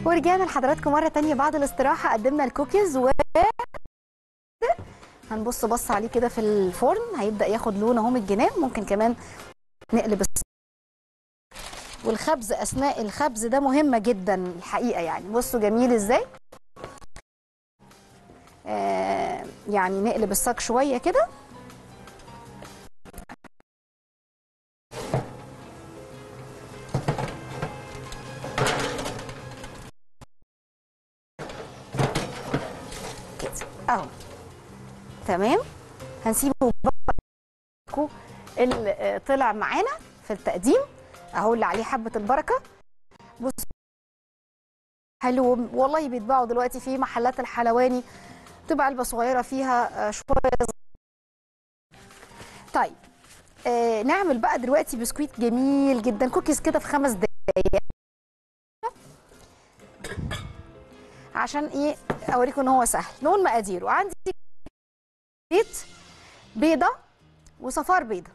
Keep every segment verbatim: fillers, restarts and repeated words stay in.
ورجعنا لحضراتكم مره تانية بعد الاستراحه. قدمنا الكوكيز و هنبص بص عليه كده في الفرن، هيبدا ياخد لون اهو من الجناب. ممكن كمان نقلب الص... والخبز اثناء الخبز ده مهمه جدا الحقيقه. يعني بصوا جميل ازاي. آه يعني نقلب الصاج شويه كده. كده اهو تمام. هنسيبه بقى اللي طلع معانا في التقديم اهو، اللي عليه حبه البركه. بص حلو والله، بيتباعوا دلوقتي في محلات الحلواني، تبقى علبه صغيره فيها شويه. طيب آه نعمل بقى دلوقتي بسكويت جميل جدا، كوكيز كده في خمس دقايق. عشان ايه اوريكم ان هو سهل. نقول مقاديره. عندي زيت، بيضه وصفار بيضه،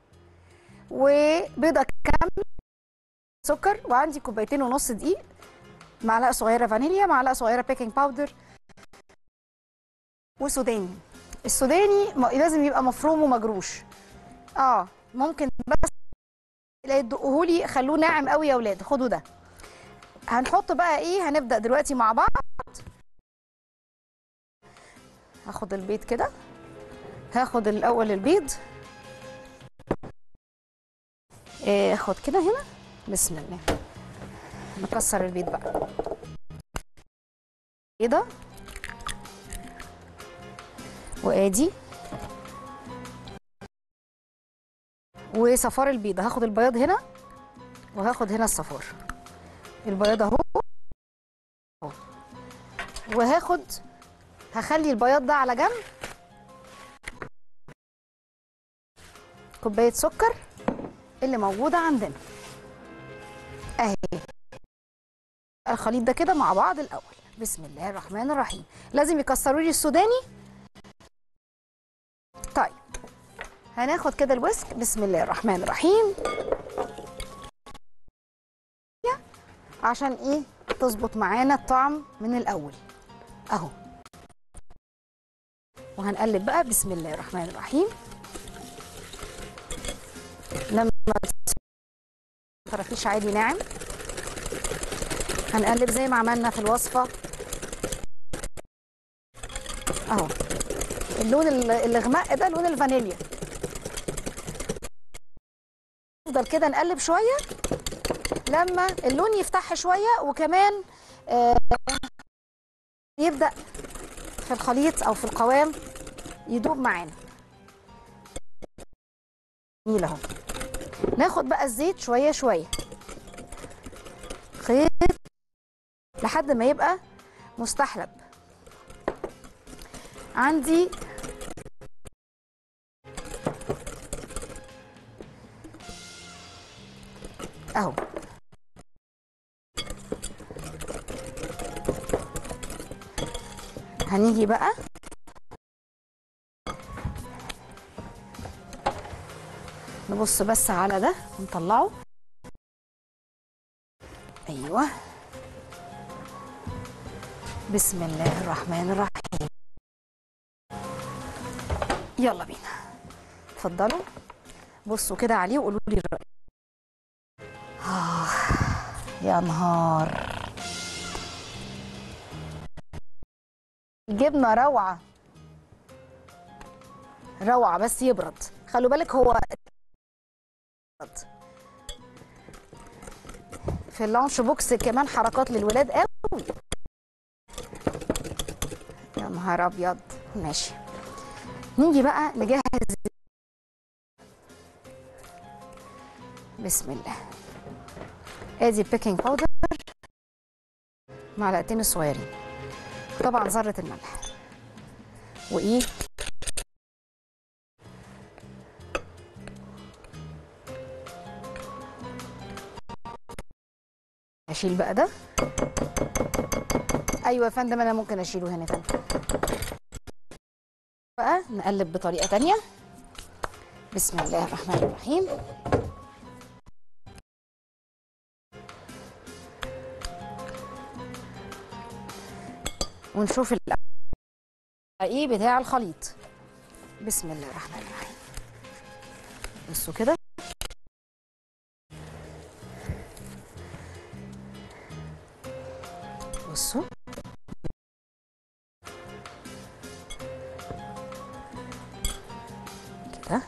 وبيضه كامله، سكر، وعندي كوبايتين ونص دقيق، معلقه صغيره فانيليا، معلقه صغيره بيكنج باودر، وسوداني. السوداني لازم يبقى مفروم ومجروش. اه ممكن بس لا تدقوهولي، خلوه ناعم قوي يا اولاد. خدوا ده. هنحط بقى ايه، هنبدا دلوقتي مع بعض. هاخد البيض كده، هاخد الاول البيض، اخد كده هنا. بسم الله. نكسر البيض بقى. بيضه، وادي وصفار البيضه. هاخد البياض هنا وهاخد هنا الصفار. البياض اهو، وهاخد هخلي البياض ده على جنب. كوبايه سكر اللي موجوده عندنا اهي. الخليط ده كده مع بعض الاول. بسم الله الرحمن الرحيم. لازم يكسروا لي السوداني. طيب هناخد كده الويسك. بسم الله الرحمن الرحيم. عشان ايه تظبط معانا الطعم من الاول اهو. وهنقلب بقى. بسم الله الرحمن الرحيم. لما طرفيش عادي ناعم، هنقلب زي ما عملنا في الوصفه اهو. اللون الغماء ده لون الفانيليا. نفضل كده نقلب شويه لما اللون يفتح شويه، وكمان آه يبدا في الخليط او في القوام يدوب معانا. جميل اهو. ناخد بقى الزيت شويه شويه، خيط لحد ما يبقى مستحلب. عندي اهو هنيجي بقى نبص بس على ده ونطلعه. ايوه. بسم الله الرحمن الرحيم. يلا بينا. اتفضلوا بصوا كده عليه وقولوا لي الرأي. آه يا نهار، الجبنه روعه روعه، بس يبرد. خلوا بالك هو في اللانش بوكس كمان حركات للولاد قوي. يا نهار ابيض. ماشي. نيجي بقى نجهز. بسم الله. ادي البيكنج باودر، معلقتين الصغيرين، طبعا ذره الملح، وايه اشيل بقى ده. ايوه يا فندم انا ممكن اشيله هنا يا فندم. بقى نقلب بطريقه تانيه. بسم الله الرحمن الرحيم. ونشوف ايه بتاع الخليط. بسم الله الرحمن الرحيم. بصوا كده، بصوا كده،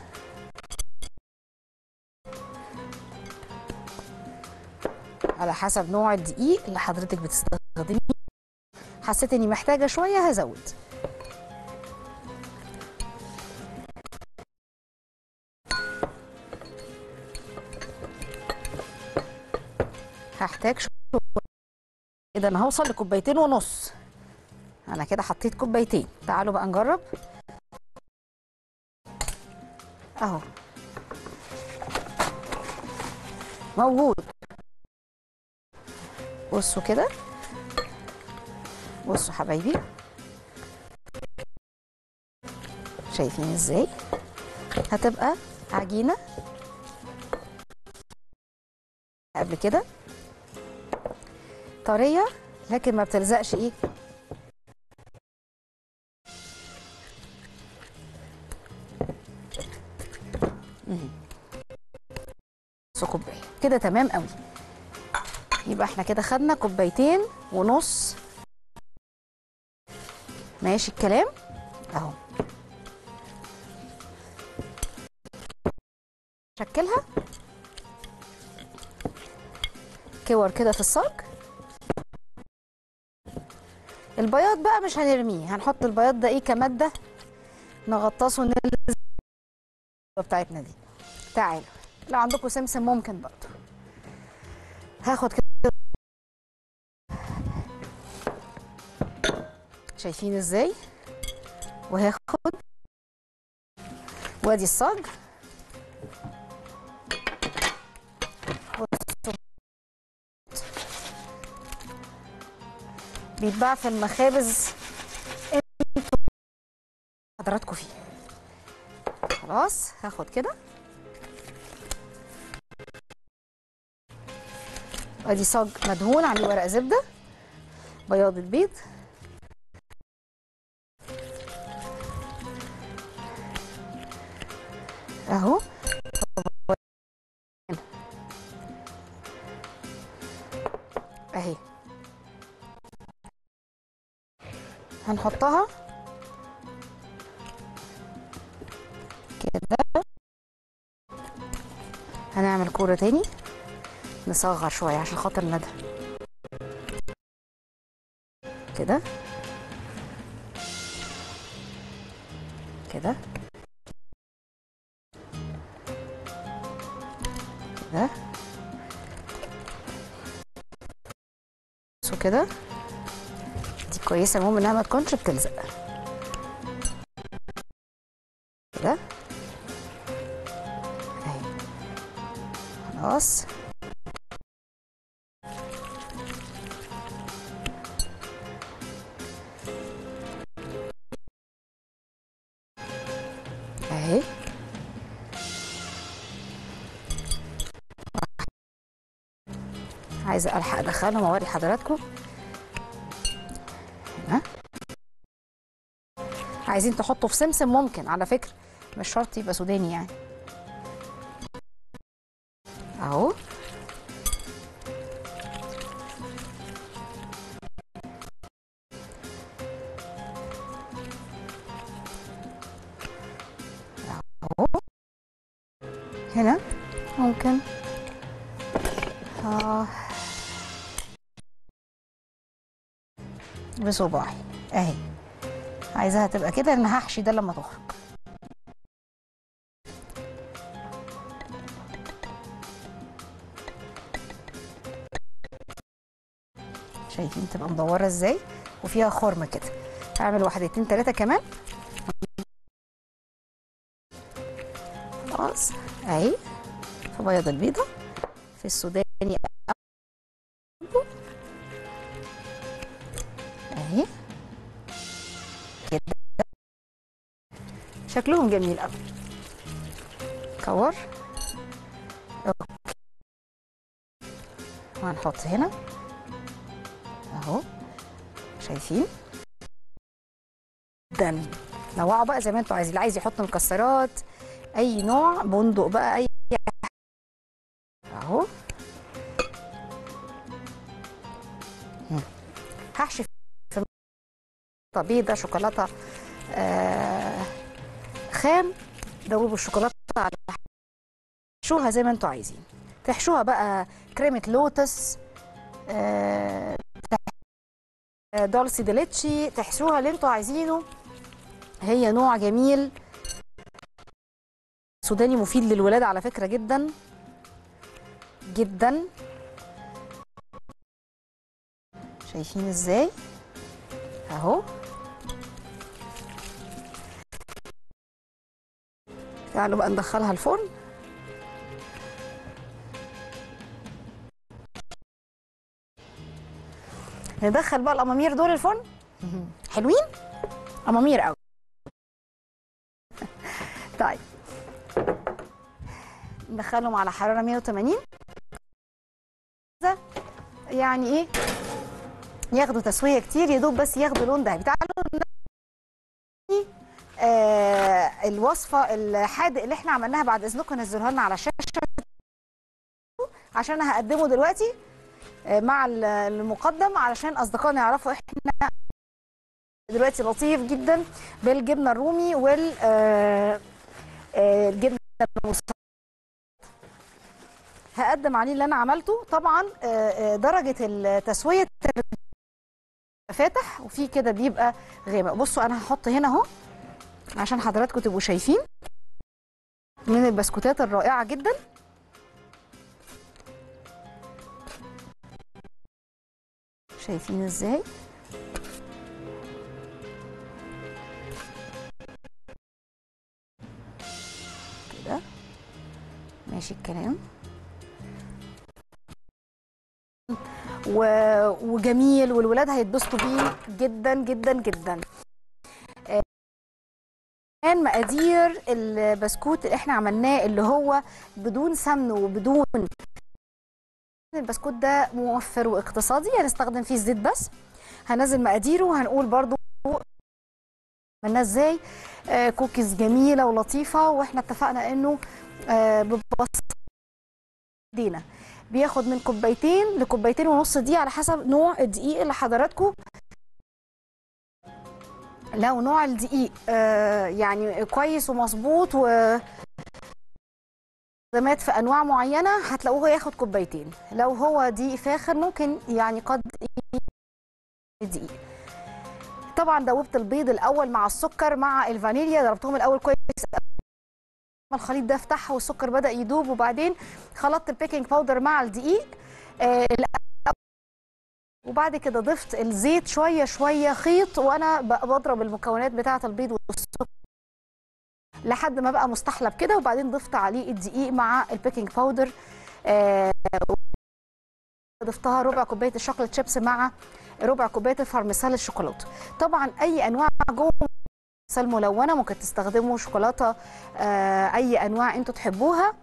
على حسب نوع الدقيق اللي حضرتك بتستخدميه. حسيت اني محتاجه شويه هزود. هحتاج شويه. اذا انا هوصل لكوبايتين ونص. انا كده حطيت كوبايتين. تعالوا بقى نجرب اهو. موجود. بصوا كده، بصوا حبايبي، شايفين ازاي هتبقى عجينه قبل كده طريه، لكن ما بتلزقش ايه نص كوبايه كده. تمام قوي. يبقى احنا كده خدنا كوبايتين ونص. ماشي الكلام اهو. شكلها كور كده في الصاج. البياض بقى مش هنرميه، هنحط البياض ده ايه كماده نغطسه نلزق بتاعتنا دي. تعالوا لو عندكم سمسم ممكن برضه. هاخد كده، شايفين ازاي، وهاخد وادي الصاج. بيتباع في المخابز حضراتكم فيه. خلاص هاخد كده ادي صاج مدهون عليه ورق زبده، بياض البيض، اهو اهي. هنحطها كده. هنعمل كوره تاني، نصغر شويه عشان خاطر ندى كده كده كده. بصوا كده، دي كويسه، المهم انها ما تكونش بتلزق كده اهي. خلاص اهي. عايزه الحق ادخلهم واوري حضراتكم هنا. عايزين تحطوا في سمسم ممكن على فكره، مش شرط يبقى سوداني يعني. اهو اهو هنا ممكن اه بصباعي اهي. عايزاها تبقى كده لان هحشي ده لما تخرج. شايفين تبقى مدوره ازاي وفيها خرم كده. هعمل واحدتين ثلاثه كمان. خلاص اهي. في بياض البيضه، في السوداني اهي كده. شكلهم جميل قوي. كور وهنحط هنا اهو. شايفين جدا. نوعوا بقى زي ما انتوا عايزين، اللي عايز يحط مكسرات اي نوع، بندق بقى، اي اهو. هحشي في بيضه شوكولاته آه خام، دوبوا الشوكولاته على تحشوها زي ما انتوا عايزين. تحشوها بقى كريمه لوتس، آه دولسي ديليتشي، تحشوها اللي انتوا عايزينه. هي نوع جميل سوداني مفيد للولاد على فكره جدا جدا. شايفين ازاي اهو. تعالوا بقى ندخلها الفرن. ندخل بقى الامامير دول الفرن. حلوين امامير قوي. طيب ندخلهم على حراره مية وتمانين، يعني ايه، ياخدوا تسويه كتير يا دوب بس ياخدوا لون دهبي. تعالوا آه الوصفه الحادق اللي احنا عملناها بعد اذنكم نزلوها لنا على الشاشه عشان هقدمه دلوقتي آه مع المقدم علشان اصدقائنا يعرفوا احنا دلوقتي لطيف جدا بالجبنه الرومي وال آه آه الجبنه المستردة. هقدم عليه اللي انا عملته. طبعا آه درجه التسويه فاتح وفي كده بيبقى غامق. بصوا انا هحط هنا اهو عشان حضراتكم تبقوا شايفين من البسكوتات الرائعه جدا. شايفين ازاي كده ماشي الكلام و... وجميل والولاد هيتبسطوا بيه جدا جدا جدا. كان مقادير البسكوت اللي احنا عملناه اللي هو بدون سمن وبدون، البسكوت ده موفر واقتصادي، هنستخدم فيه الزيت بس. هنزل مقاديره وهنقول برضو عملناه ازاي. آه كوكيز جميله ولطيفه، واحنا اتفقنا انه آه ببساطه دينا بياخد من كوبايتين لكوبايتين ونص دي على حسب نوع الدقيق اللي حضراتكم. لو نوع الدقيق آه يعني كويس ومظبوط و خدمات في انواع معينه هتلاقوه ياخد كوبايتين. لو هو دقيق فاخر ممكن يعني قد دقيق. طبعا دوبت البيض الاول مع السكر مع الفانيليا، ضربتهم الاول كويس. الخليط ده فتح والسكر بدا يدوب، وبعدين خلطت البيكنج باودر مع الدقيق آه وبعد كده ضفت الزيت شويه شويه خيط، وانا بضرب المكونات بتاعه البيض والسكر لحد ما بقى مستحلب كده، وبعدين ضفت عليه الدقيق مع البيكنج باودر. آه ضفتها ربع كوبايه الشوكولاته شيبس مع ربع كوبايه الفارميسال الشوكولاته. طبعا اي انواع جوه ملونه ممكن تستخدموا شوكولاته آه اي انواع انتوا تحبوها،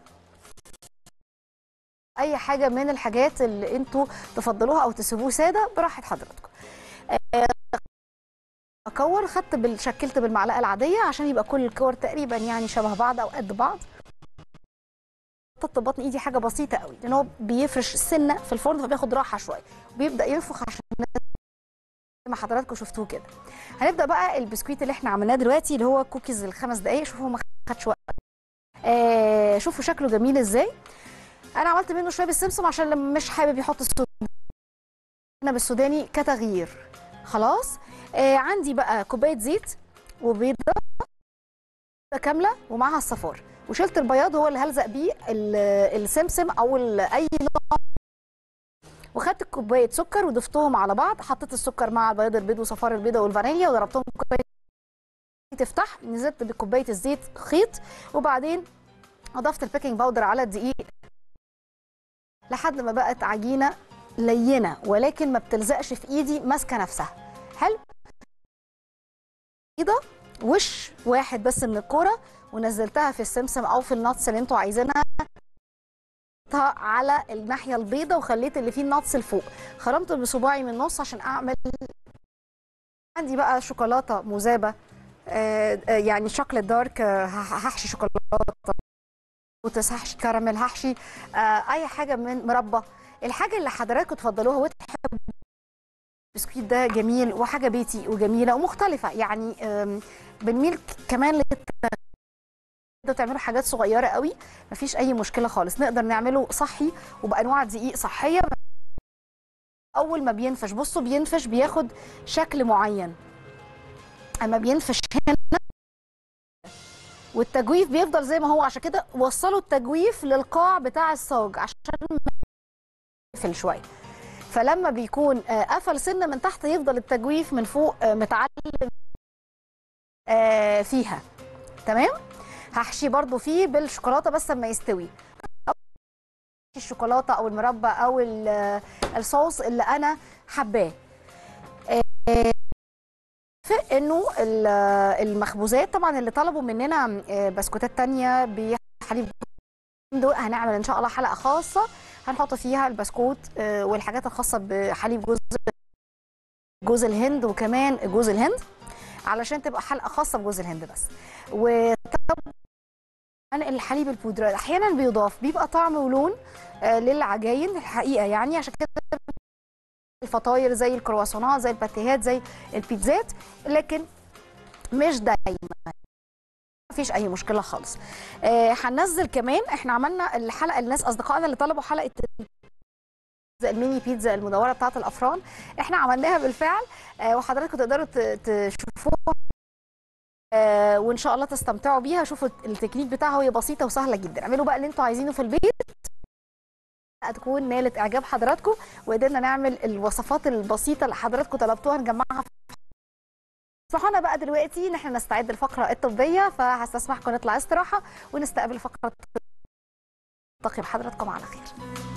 اي حاجه من الحاجات اللي انتوا تفضلوها او تسيبوه ساده براحه حضراتكم. آه اكور، خدت بال... شكلت بالمعلقه العاديه عشان يبقى كل الكور تقريبا يعني شبه بعض او قد بعض. حطيت بطن ايدي حاجه بسيطه قوي لان هو بيفرش السنه في الفرن فبياخد راحه شويه وبيبدا ينفخ عشان زي ما حضراتكم شفتوه كده. هنبدا بقى البسكويت اللي احنا عملناه دلوقتي اللي هو كوكيز الخمس دقائق. شوفوا ما خدش وقت. آه شوفوا شكله جميل ازاي. انا عملت منه شويه بالسمسم عشان لما مش حابب يحط السوداني انا بالسوداني كتغيير. خلاص آه عندي بقى كوبايه زيت وبيضه كامله ومعها الصفار، وشلت البياض هو اللي هلزق بيه السمسم او اي نوع، وخدت كوبايه سكر وضفتهم على بعض. حطيت السكر مع بياض البيض وصفار البيضه والفانيليا وضربتهم كوبايه تفتح. نزلت بكوبايه الزيت خيط، وبعدين اضفت البيكنج باودر على الدقيق لحد ما بقت عجينه لينه ولكن ما بتلزقش في ايدي، ماسكه نفسها. حلو. بيضه وش واحد بس من الكوره ونزلتها في السمسم او في الناتس اللي انتوا عايزينها على الناحيه البيضه، وخليت اللي فيه الناتس لفوق. خرمت بصباعي من النص عشان اعمل. عندي بقى شوكولاته مذابه آه يعني شوكليت دارك، آه هحشي شوكولاته، هحشي كراميل، هحشي آه اي حاجه من مربى. الحاجه اللي حضراتكم تفضلوها وتحبوا. البسكويت ده جميل وحاجه بيتي وجميله ومختلفه، يعني بنميل كمان للتغيير. تعملوا حاجات صغيره قوي مفيش اي مشكله خالص، نقدر نعمله صحي وبانواع دقيق صحيه. اول ما بينفش، بصوا بينفش بياخد شكل معين، اما بينفش هنا والتجويف بيفضل زي ما هو. عشان كده وصلوا التجويف للقاع بتاع الصاج عشان يقفل شويه. فلما بيكون قفل سنه من تحت يفضل التجويف من فوق متعلم فيها. تمام. هحشي برضو فيه بالشوكولاته بس لما يستوي، الشوكولاته او المربى او الصوص اللي انا حباه. انه المخبوزات طبعا اللي طلبوا مننا بسكوتات تانية بحليب دول هنعمل ان شاء الله حلقه خاصه هنحط فيها البسكوت والحاجات الخاصه بحليب جوز جوز الهند وكمان جوز الهند، علشان تبقى حلقه خاصه بجوز الهند بس. وطبعا الحليب البودره احيانا بيضاف بيبقى طعم ولون للعجاين الحقيقه، يعني عشان كده الفطاير زي الكرواسونات زي الباتيهات زي البيتزات، لكن مش دايما، مفيش اي مشكله خالص. آه هننزل كمان، احنا عملنا الحلقه الناس اصدقائنا اللي طلبوا حلقه الميني بيتزا المدوره بتاعه الافران، احنا عملناها بالفعل. آه وحضراتكم تقدروا تشوفوها آه وان شاء الله تستمتعوا بيها. شوفوا التكنيك بتاعها، هي بسيطه وسهله جدا. اعملوا بقى اللي انتوا عايزينه في البيت تكون نالت اعجاب حضراتكم، وقدرنا نعمل الوصفات البسيطه اللي حضراتكم طلبتوها نجمعها. صحونا بقى دلوقتي ان احنا نستعد للفقره الطبيه، فهستسمحكم نطلع استراحه ونستقبل فقره الطب. حضراتكم على خير.